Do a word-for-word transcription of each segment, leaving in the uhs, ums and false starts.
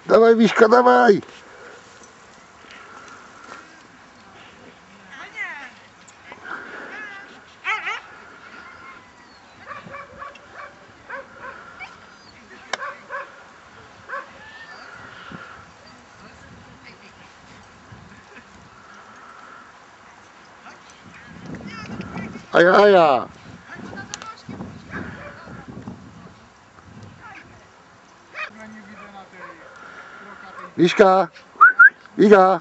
Dawaj, Miśka, dawaj! Aja, aja! Miśka! Iga!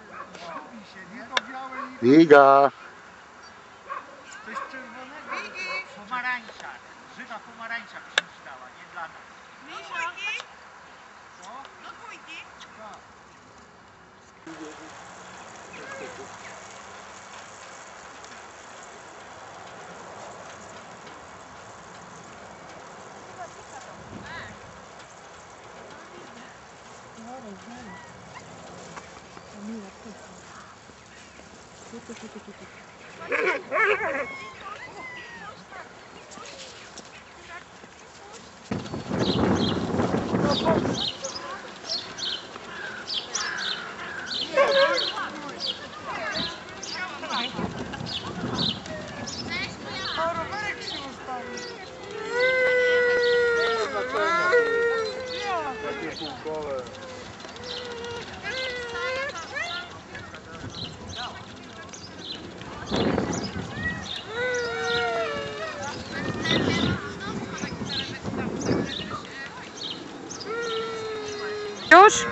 Iga! Coś czerwonego. Pomarańcza. Żywa pomarańcza by się przydała, nie dla nas. Dwójki? Co? Do dwójki? Tak. O, rowerek się ustawił. Takie półkole. Już?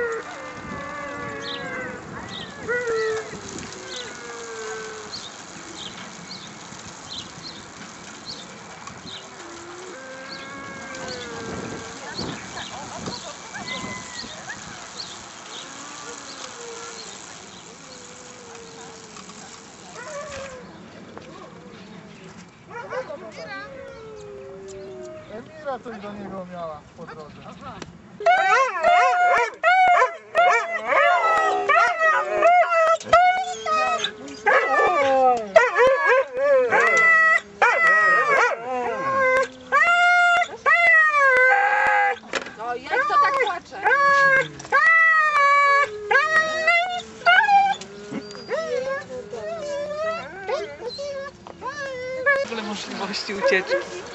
Emira coś do niego miała po drodze. No jak to tak płacze? W ogóle możliwości ucieczki.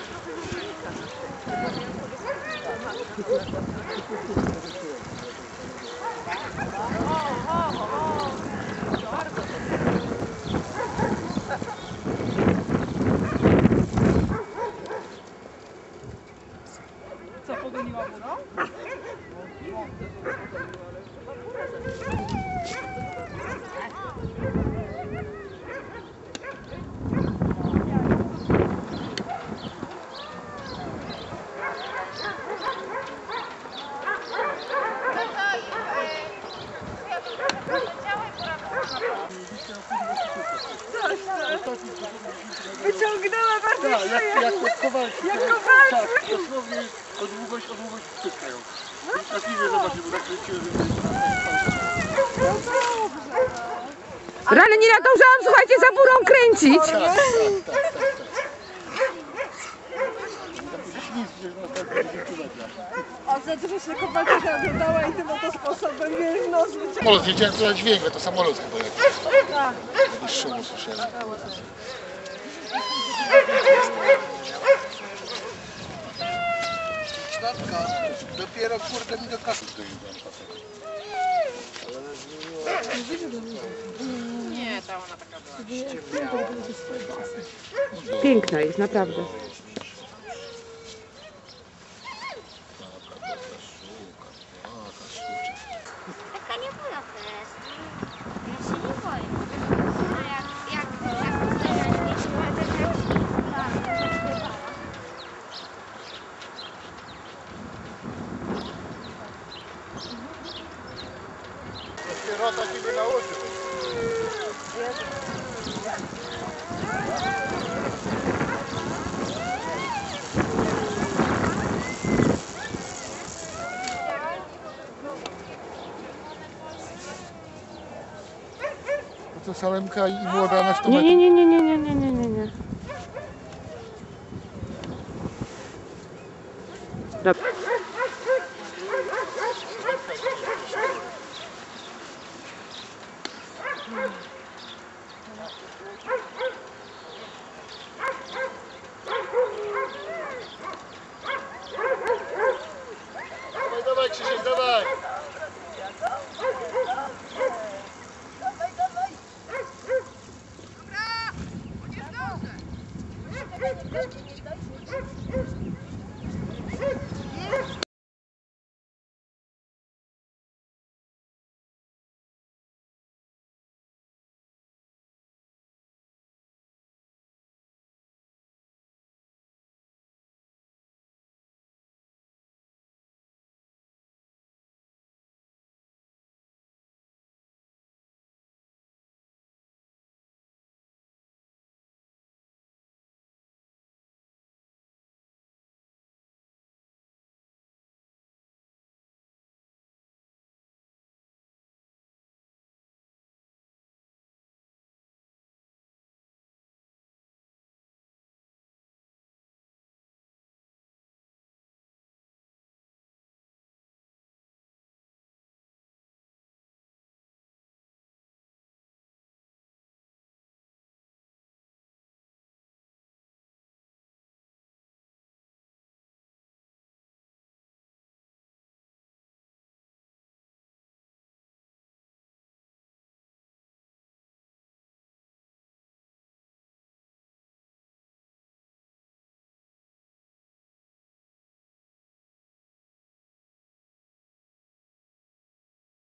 Co, pogoniła mu, no? Wyciągnęła bardzo Tak, jak, jak jak Kowalski. Jak Kowalski. Tak, dosłownie o długość, o długość pyskają. Na filmie zobaczymy, bo tak kręciłem, Rany, nie nadążałam, słuchajcie, za burą kręcić. tak, tak, tak, tak, tak. Ślizg, że na dziesięciu metrach. A za dużo się Kowalczyka oglądała i tym oto sposobem wiesz, nos wyciągnął. Samolot, wiedziałem, co dźwięk, to samolot chyba jakiś. Tak. Jakiś szum usłyszałem. Czwartka, dopiero kurde mi do kasy. Nie, ta ona taka była. Piękna jest, naprawdę. Taka nie była też. Ja się nie boję. A jak, jak, jak zdarzać mnie się ładnie jak śpiewa. Sierota ciebie nauczył. To Salemka i młoda na sto Nie, metrów. nie, nie, nie, nie, nie, nie, nie, nie. Dobra. Krzysiek, dawaj!